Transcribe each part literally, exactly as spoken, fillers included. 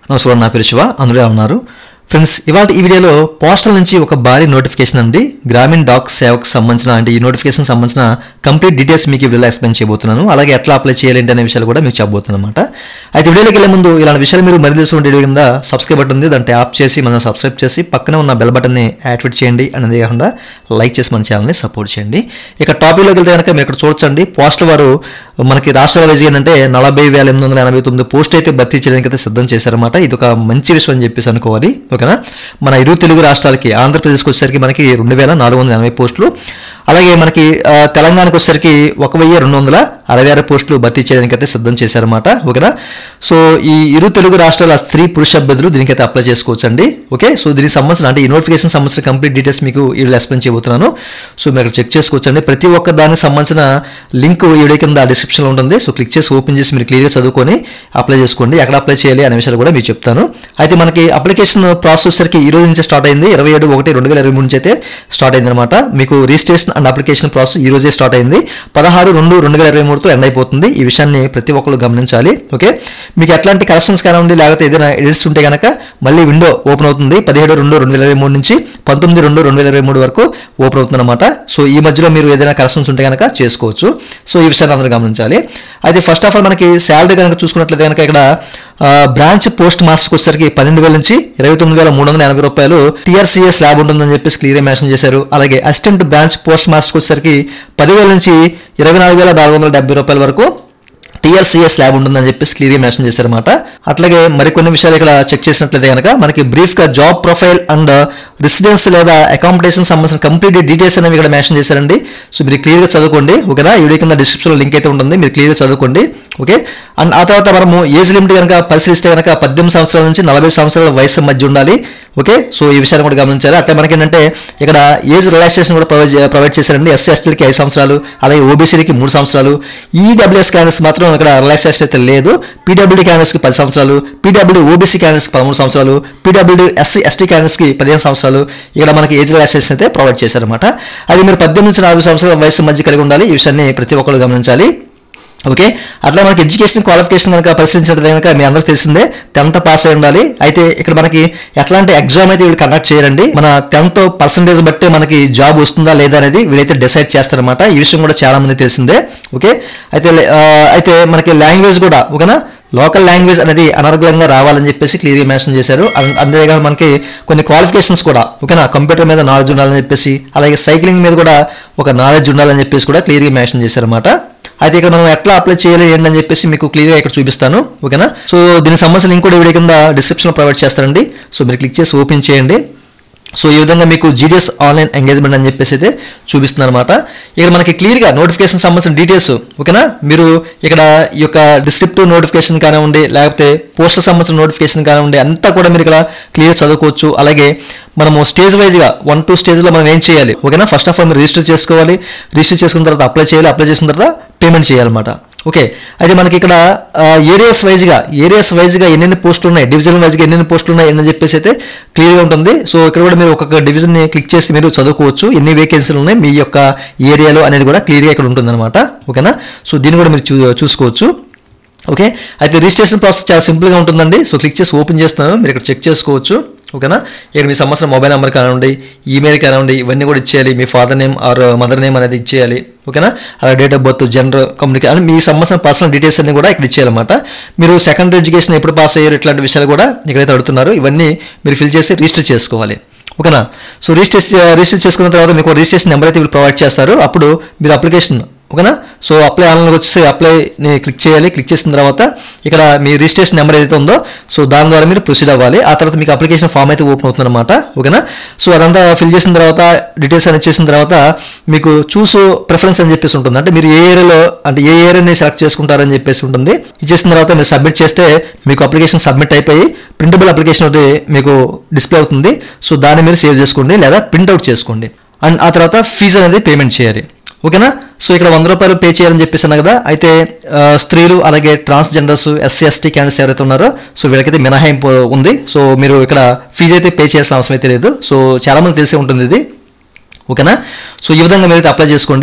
నమస్కారం, నా పేరు శివ, అందులో ఉన్నారు ఫ్రెండ్స్. ఇవాళ ఈ వీడియోలో పోస్టల్ నుంచి ఒక భారీ నోటిఫికేషన్ అండి, గ్రామీణ డాక్ సేవకు సంబంధించిన అంటే ఈ నోటిఫికేషన్ సంబంధించిన కంప్లీట్ డీటెయిల్స్ మీకు ఈ వీడియోలో ఎక్స్ప్లెయిన్ చేయబోతున్నాను. అలాగే ఎట్లా అప్లై చేయాలి అనే విషయాలు కూడా మీకు చెప్పబోతున్నాను అనమాట. అయితే వీడియోలోకి వెళ్ళే ముందు ఇలాంటి విషయాలు మీరు మరి తెలుసుకుంటే వీడియో కింద సబ్స్క్రైబ్ బటన్ ఉంది, దాన్ని ట్యాప్ చేసి మనం సబ్స్క్రైబ్ చేసి పక్కనే ఉన్న బెల్ బటన్ని యాక్టివేట్ చేయండి. అనేది కాకుండా లైక్ చేసి మన ఛానల్ని సపోర్ట్ చేయండి. ఇక టాపిక్లోకి వెళ్తే కనుక మీరు ఇక్కడ చూడొచ్చండి, పోస్టల్ వారు మనకి రాష్ట్రాల వైజ్ ఏంటంటే నలభై వేల ఎనిమిది వందల ఎనభై తొమ్మిది పోస్ట్ అయితే భర్తీ చేయడానికి అయితే సిద్ధం చేశారన్నమాట. ఇది ఒక మంచి విషయం అని చెప్పేసి అనుకోవాలి. ఓకేనా, మన ఇరు తెలుగు రాష్ట్రాలకి ఆంధ్రప్రదేశ్కి వచ్చేసరికి మనకి రెండు వేల నాలుగు వందల ఎనభై పోస్టులు, అలాగే మనకి తెలంగాణకు వచ్చేసరికి ఒక వెయ్యి రెండు వందల అరవై ఆరు పోస్టులు భర్తీ చేయడానికి అయితే సిద్ధం చేశారన్నమాట. ఓకేనా, సో ఈ ఇరు తెలుగు రాష్ట్రాల స్త్రీ పురుష అభ్యర్థులు దీనికైతే అప్లై చేసుకోవచ్చు అండి. ఓకే, సో దీనికి సంబంధించిన అంటే ఈ నోటిఫికేషన్ సంబంధించిన కంప్లీట్ డీటెయిల్స్ మీకు ఈ వీడియో ఎక్స్ప్లెయిన్ చేయబోతున్నాను. సో మీరు అక్కడ చెక్ చేసుకోవచ్చు అండి. ప్రతి ఒక్క దానికి సంబంధించిన లింక్ ఈ వీడియో కింద డిస్క్రిప్షన్లో ఉంటుంది. సో క్లిక్ చేసి ఓపెన్ చేసి మీరు క్లియర్గా చదువుకొని అప్లై చేసుకోండి. ఎక్కడ అప్లై చేయాలి అనే విషయాలు కూడా మీకు చెప్తాను. అయితే మనకి అప్లికేషన్ ప్రాసెస్ వచ్చేసరికి ఈ రోజు నుంచి స్టార్ట్ అయింది, ఇరవై ఏడు ఒకటి రెండు వేల ఇరవై మూడు నుంచి అయితే స్టార్ట్ అయింది అనమాట. మీకు రిజిస్ట్రేషన్ అండ్ అప్లికేషన్ ప్రాసెస్ ఈ రోజే స్టార్ట్ అయింది, పదహారు రెండు రెండు వేల ఇరవై మూడుతో ఎండ్ అయిపోతుంది. ఈ విషయాన్ని ప్రతి ఒక్కరు గమనించాలి. ఓకే, మీకు ఎట్లాంటి కరెక్షన్స్ కానివ్వండి లేకపోతే ఏదైనా ఎడిట్స్ ఉంటే కనుక మళ్ళీ విండో ఓపెన్ అవుతుంది. పదిహేడు రెండు రెండు వేల ఇరవై మూడు నుంచి పంతొమ్మిది రెండు రెండు వేల ఇరవై మూడు వరకు ఓపెన్ అవుతుంది అనమాట. సో ఈ మధ్యలో మీరు ఏదైనా కరెక్షన్స్ ఉంటే కనుక చేసుకోవచ్చు. సో ఈ విషయాన్ని అందరూ గమనించాలి. అయితే ఫస్ట్ ఆఫ్ ఆల్ మనకి శాలరీ కనుక చూసుకున్నట్లయితే కనుక ఇక్కడ బ్రాంచ్ పోస్ట్ మాస్టర్కి వచ్చేసరికి పన్నెండు వేల నుంచి ఇరవై తొమ్మిది వేల మూడు వందల ఎనభై రూపాయలు టీఆర్సీఎస్ ల్యాబ్ ఉంటుందని చెప్పేసి క్లియర్ మెన్షన్ చేశారు. అలాగే అసిస్టెంట్ బ్రాంచ్ పోస్ట్ మాస్టర్కి వచ్చేసరికి పదివేల నుంచి ఇరవై నాలుగు వేల నాలుగు వందల డెబ్బై రూపాయల వరకు టీఆర్సీఎస్ ల్యాబ్ ఉంటుందని చెప్పేసి క్లియర్గా మెన్షన్ చేశారన్నమాట. అట్లాగే మరికొన్ని విషయాలు ఇక్కడ చెక్ చేసినట్లయితే కనుక మనకి బ్రీఫ్గా జాబ్ ప్రొఫైల్ అండ్ రెసిడెన్స్ లేదా అకామిడేషన్ సంబంధించిన కంప్లీట్ డీటెయిల్స్ అనేవి ఇక్కడ మెన్షన్ చేశారండి. సో మీరు క్లియర్గా చదువుకోండి. ఓకేనా, ఈ వీడియో కింద డిస్క్రిప్షన్లో లింక్ అయితే ఉంటుంది, మీరు క్లియర్గా చదువుకోండి. ఓకే, అండ్ ఆ తర్వాత మనము ఏజ్ లిమిట్ కనుక పరిశీలిస్తే కనుక పద్దెనిమిది సంవత్సరాల నుంచి నలభై సంవత్సరాల వయసు మధ్య ఉండాలి. ఓకే, సో ఈ విషయాన్ని కూడా గమనించాలి. అట్లా మనకి ఏంటంటే ఇక్కడ ఏజ్ రిలాక్సేషన్ కూడా ప్రొవైడ్ ప్రొవైడ్ చేశారండి. ఎస్సీ ఎస్టీలకి ఐదు సంవత్సరాలు, అలాగే ఓబీసీలకి మూడు సంవత్సరాలు. ఈడబ్ల్యూఎస్ క్యాండిడేట్స్ మాత్రం ఇక్కడ రిలాక్సేషన్ అయితే లేదు. పీడబ్ల్యూడీ క్యాండిడేట్స్కి పది సంవత్సరాలు, పీడబ్ల్యూ ఓబీసీ క్యాండిడేట్స్కి పదమూడు సంవత్సరాలు, పీడబ్ల్యూడీ ఎస్సీ ఎస్టీ క్యాండిడేట్స్కి పదిహేను సంవత్సరాలు ఇక్కడ మనకి ఏజ్ రిలాక్సేషన్ అయితే ప్రొవైడ్ చేశారన్నమాట. అది మీరు పద్దెనిమిది నుంచి నలభై సంవత్సరాల వయసు మధ్య కలిగి ఉండాలి. ఈ విషయాన్ని ప్రతి ఒక్కరు గమనించాలి. ఓకే, అట్లా మనకి ఎడ్యుకేషన్ క్వాలిఫికేషన్ కనుక పరిశీలించినట్లయితే కనుక మీ అందరికీ తెలిసిందే టెన్త్ పాస్ అయి ఉండాలి. అయితే ఇక్కడ మనకి ఎట్లాంటి ఎగ్జామ్ అయితే వీళ్ళు కండక్ట్ చేయరండి. మన టెన్త్ పర్సెంటేజ్ బట్టి మనకి జాబ్ వస్తుందా లేదా అనేది వీళ్ళైతే డిసైడ్ చేస్తారనమాట. ఈ విషయం కూడా చాలా మంది తెలిసిందే. ఓకే, అయితే అయితే మనకి లాంగ్వేజ్ కూడా ఓకేనా, లోకల్ లాంగ్వేజ్ అనేది అనర్గళంగా రావాలని చెప్పేసి క్లియర్గా మెన్షన్ చేశారు. అంతేగాని మనకి కొన్ని క్వాలిఫికేషన్స్ కూడా ఓకేనా, కంప్యూటర్ మీద నాలెడ్జ్ ఉండాలని చెప్పేసి, అలాగే సైక్లింగ్ మీద కూడా ఒక నాలెడ్జ్ ఉండాలని చెప్పేసి కూడా క్లియర్గా మెన్షన్ చేశారన్నమాట. అయితే ఇక్కడ మనం ఎట్లా అప్లై చేయాలి ఏంటని చెప్పేసి మీకు క్లియర్గా ఇక్కడ చూపిస్తాను. ఓకేనా, సో దీనికి సంబంధించిన లింక్ కూడా వీడియో కింద డిస్క్రిప్షన్లో ప్రొవైడ్ చేస్తారండి. సో మీరు క్లిక్ చేసి ఓపెన్ చేయండి. సో ఈ విధంగా మీకు జీడీఎస్ ఆన్లైన్ ఎంగేజ్మెంట్ అని చెప్పేసి అయితే చూపిస్తుంది అనమాట. ఇక్కడ మనకి క్లియర్గా నోటిఫికేషన్ సంబంధించిన డీటెయిల్స్ ఓకేనా, మీరు ఇక్కడ ఈ యొక్క డిస్క్రిప్టివ్ నోటిఫికేషన్ కానివ్వండి లేకపోతే పోస్టర్ సంబంధించిన నోటిఫికేషన్ కానివ్వండి అంతా కూడా మీరు ఇక్కడ క్లియర్ చదువుకోవచ్చు. అలాగే మనము స్టేజ్ వైజ్గా వన్ టూ స్టేజ్లో మనం ఏం చేయాలి ఓకేనా, ఫస్ట్ ఆఫ్ ఆల్ మీరు రిజిస్టర్ చేసుకోవాలి. రిజిస్టర్ చేసుకున్న తర్వాత అప్లై చేయాలి, అప్లై చేసిన తర్వాత పేమెంట్ చేయాలన్నమాట. ఓకే, అయితే మనకి ఇక్కడ ఏరియాస్ వైజ్గా ఏరియాస్ వైజ్గా ఎన్నెన్ని పోస్టులు ఉన్నాయి, డివిజన్ వైజ్గా ఎన్నెన్ని పోస్టులు ఉన్నాయి అని చెప్పేసి అయితే క్లియర్గా ఉంటుంది. సో ఇక్కడ కూడా మీరు ఒక్కొక్క డివిజన్ని క్లిక్ చేసి మీరు చదువుకోవచ్చు, ఎన్ని వేకెన్సీలు ఉన్నాయి మీ యొక్క ఏరియాలో అనేది కూడా క్లియర్గా ఇక్కడ ఉంటుంది అనమాట. ఓకేనా, సో దీన్ని కూడా మీరు చూ చూసుకోవచ్చు. ఓకే, అయితే రిజిస్ట్రేషన్ ప్రాసెస్ చాలా సింపుల్గా ఉంటుందండి. సో క్లిక్ చేసి ఓపెన్ చేస్తున్నాను, మీరు ఇక్కడ చెక్ చేసుకోవచ్చు. ఓకేనా, ఇక్కడ మీ సంవత్సరం మొబైల్ నెంబర్ కానివ్వండి, ఈమెయిల్ కానివ్వండి, ఇవన్నీ కూడా ఇచ్చేయాలి. మీ father name or mother name అనేది ఇచ్చేయాలి. ఓకేనా, అలా date of birth, gender, communication అని మీ సంబంధించిన పర్సనల్ డీటెయిల్స్ అన్ని కూడా ఇక్కడ ఇచ్చేయాలన్నమాట. మీరు సెకండరీ ఎడ్యుకేషన్ ఎప్పుడు పాస్ అయ్యారు ఇట్లాంటి విషయాలు కూడా ఇక్కడైతే అడుగుతున్నారు. ఇవన్నీ మీరు ఫిల్ చేసి రిజిస్టర్ చేసుకోవాలి. ఓకేనా, సో రిజిస్టర్ రిజిస్టర్ చేసుకున్న తర్వాత మీకు రిజిస్ట్రేషన్ నెంబర్ అయితే వీళ్ళు ప్రొవైడ్ చేస్తారు. అప్పుడు మీరు అప్లికేషన్ ఓకేనా, సో అప్లై ఆన్లైన్కి వచ్చేసి అప్లైని క్లిక్ చేయాలి. క్లిక్ చేసిన తర్వాత ఇక్కడ మీ రిజిస్ట్రేషన్ నెంబర్ ఏదైతే ఉందో సో దాని ద్వారా మీరు ప్రొసీడ్ అవ్వాలి. ఆ తర్వాత మీకు అప్లికేషన్ ఫామ్ అయితే ఓపెన్ అవుతుంది అనమాట. ఓకేనా, సో అదంతా ఫిల్ చేసిన తర్వాత డీటెయిల్స్ అనేది చేసిన తర్వాత మీకు చూస్ ప్రిఫరెన్స్ అని చెప్పేసి ఉంటుంది. అంటే మీరు ఏ ఏరియాలో అంటే ఏ ఏరియాని సెలెక్ట్ చేసుకుంటారని చెప్పేసి ఉంటుంది. ఇచ్చేసిన తర్వాత మీరు సబ్మిట్ చేస్తే మీకు అప్లికేషన్ సబ్మిట్ అయిపోయి ప్రింటబుల్ అప్లికేషన్ ఒకటి మీకు డిస్ప్లే అవుతుంది. సో దాన్ని మీరు సేవ్ చేసుకోండి లేదా ప్రింట్అవుట్ చేసుకోండి. అండ్ ఆ తర్వాత ఫీజు అనేది పేమెంట్ చేయాలి. ఓకేనా, సో ఇక్కడ వంద రూపాయలు పే చేయాలని చెప్పేసాను కదా. అయితే స్త్రీలు అలాగే ట్రాన్స్జెండర్స్ ఎస్సీ ఎస్టీ క్యాండిడేట్స్ ఎవరైతే ఉన్నారో సో వీళ్ళకైతే మినహాయింపు ఉంది. సో మీరు ఇక్కడ ఫీజు అయితే పే చేయాల్సిన అవసరం అయితే లేదు. సో చాలామంది తెలిసే ఉంటుంది ఇది. ఓకేనా, సో ఈ విధంగా మీరైతే అప్లై చేసుకోండి.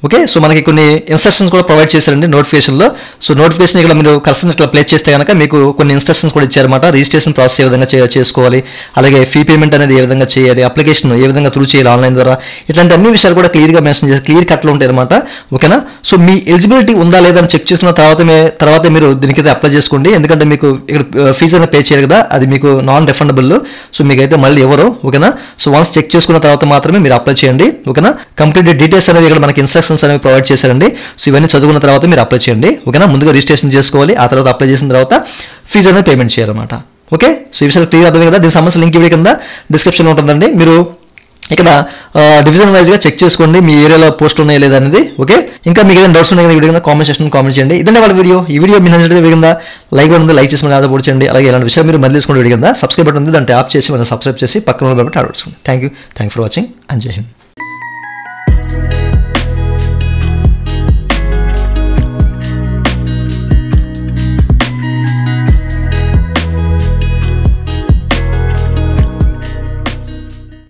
ఓకే, సో మనకి కొన్ని ఇన్స్ట్రక్షన్స్ కూడా ప్రొవైడ్ చేశారండి నోటిఫికేషన్లో. సో నోటిఫికేషన్ ఇక్కడ మీరు కర్సన్ ఇట్లా ప్లేస్ చేస్తే కనుక మీకు కొన్ని ఇన్స్ట్రక్షన్స్ కూడా ఇచ్చారన్నమాట. రిజిస్ట్రేషన్ ప్రాసెస్ ఏ విధంగా చే- చేసుకోవాలి, అలాగే ఫీ పేమెంట్ అనేది ఏ విధంగా చేయాలి, అప్లికేషన్ ఏ విధంగా త్రూ చేయాలి ఆన్లైన్ ద్వారా, ఇట్లాంటి అన్ని విషయాలు కూడా క్లియర్గా మెన్షన్ చేసి క్లియర్ కట్లో ఉంటాయి అనమాట. ఓకేనా, సో మీ ఎలిజిబిలిటీ ఉందా లేదా అని చెక్ చేసుకున్న తర్వాత తర్వాత మీరు దీనికైతే అప్లై చేసుకోండి. ఎందుకంటే మీకు ఇక్కడ ఫీజు అనేది పే చేయాలి కదా, అది మీకు నాన్ రిఫండబుల్. సో మీకైతే మళ్ళీ ఎవరు. ఓకేనా, సో వన్స్ చెక్ చేసుకున్న తర్వాత మాత్రమే మీరు అప్లై చేయండి. ఓకేనా, కంప్లీట్ డీటెయిల్స్ అనేవి ఇక్కడ మనకి ఇన్స్ట్రక్షన్స్ అనేవి ప్రొవైడ్ చేశారండి. సో ఇవన్నీ చదువుకున్న తర్వాత మీరు అప్లై చేయండి. ఓకేనా, ముందుగా రిజిస్ట్రేషన్ చేసుకోవాలి, ఆ తర్వాత అప్లై చేసిన తర్వాత ఫీజు అనేది పేమెంట్ చేయాలన్నమాట. ఓకే, సో ఈ విషయాలు క్లియర్ అర్థమే కదా. దీనికి సంబంధించిన లింక్ వీడియో కింద డిస్క్రిప్షన్లో ఉంటుందండి. మీరు ఇక్కడ డివిజన్ వైజ్గా చెక్ చేసుకోండి మీ ఏరియాలో పోస్ట్ ఉన్నాయా లేదా అనేది. ఓకే, ఇంకా మీకు ఏదైనా డౌట్స్ ఉన్నాయి వీడియో కింద కామెంట్ సెక్షన్ కామెంట్ చేయండి. ఇదండి వాళ్ళ వీడియో. ఈ వీడియో మీ నచ్చితే వీడియో కింద లైక్ బటన్ ఉంది, లైక్ చేసి మన ఆధార్ చేయండి. అలాగే ఇలాంటి విషయాలు మీరు మళ్ళీ తీసుకోండి వీడియో కింద సబ్స్క్రైబ్ బటన్ ఉంది, దాన్ని ట్యాప్ చేసి మనం సబ్స్క్రైబ్ చేసి పక్కన బటన్ ఆడుకోండి. Thank you thank for watching and Jai Hind.